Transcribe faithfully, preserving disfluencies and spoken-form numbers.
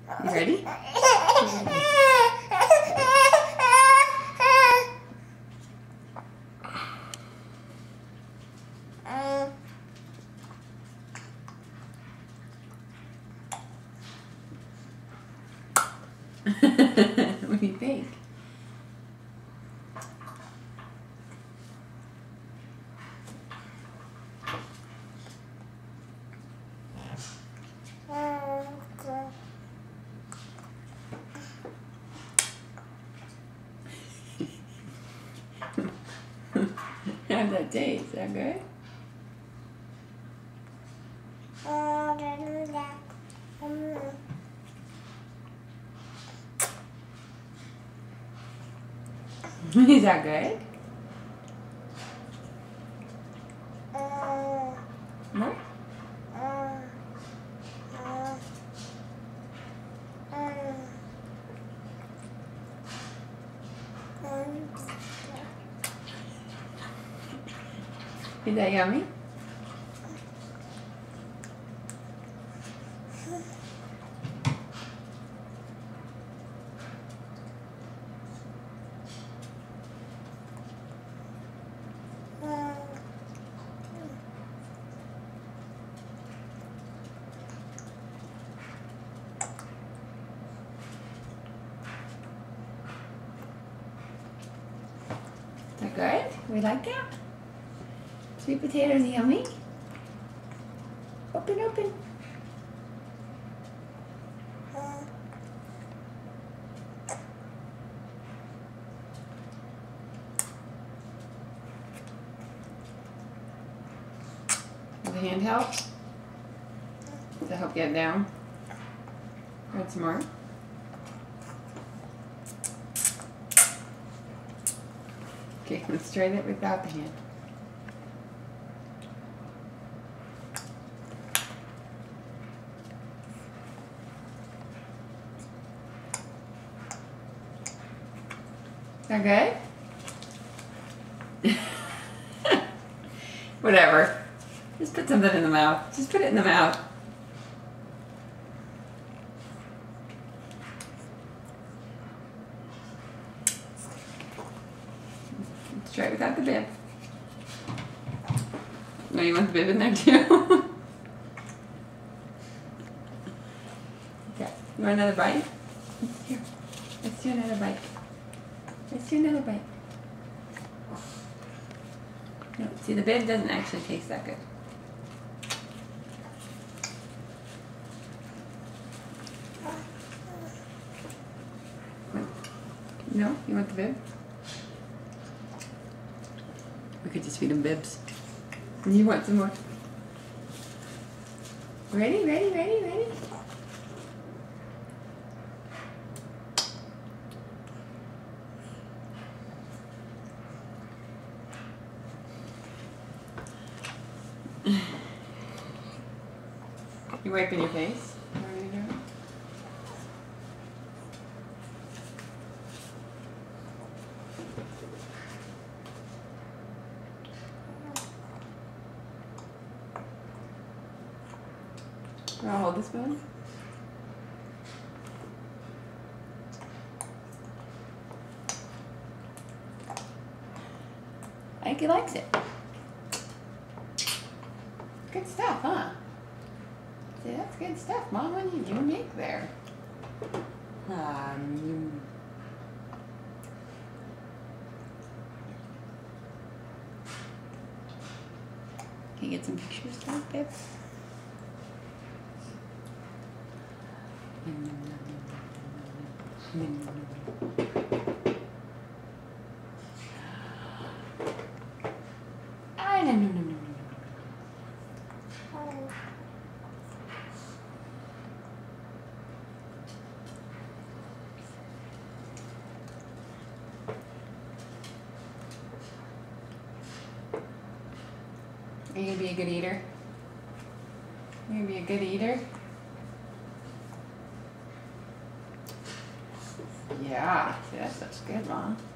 You ready? What do you think? How's that taste? Is that good? Is that good? No? Is that yummy? Is that good? We like that? Sweet potatoes yummy? Open, open. Does the hand help? Does that help get it down? Add some more. Okay, let's try that without the hand. Is that good? Whatever. Just put something in the mouth. Just put it in the mouth. Let's try it without the bib. No, you want the bib in there too? Okay. You want another bite? Here. Let's do another bite. Let's do another bite. No, see, the bib doesn't actually taste that good. No? You want the bib? We could just feed them bibs. And you want some more? Ready, ready, ready, ready? You wiping your face? What are you doing? You want to hold the spoon? I think he likes it. Good stuff, huh? See, that's good stuff, Mom. What did you make there? Um, can you get some pictures done, babe? I don't know. Are you gonna be a good eater? Are you gonna be a good eater? Yeah, see, that stuff's good, Mom.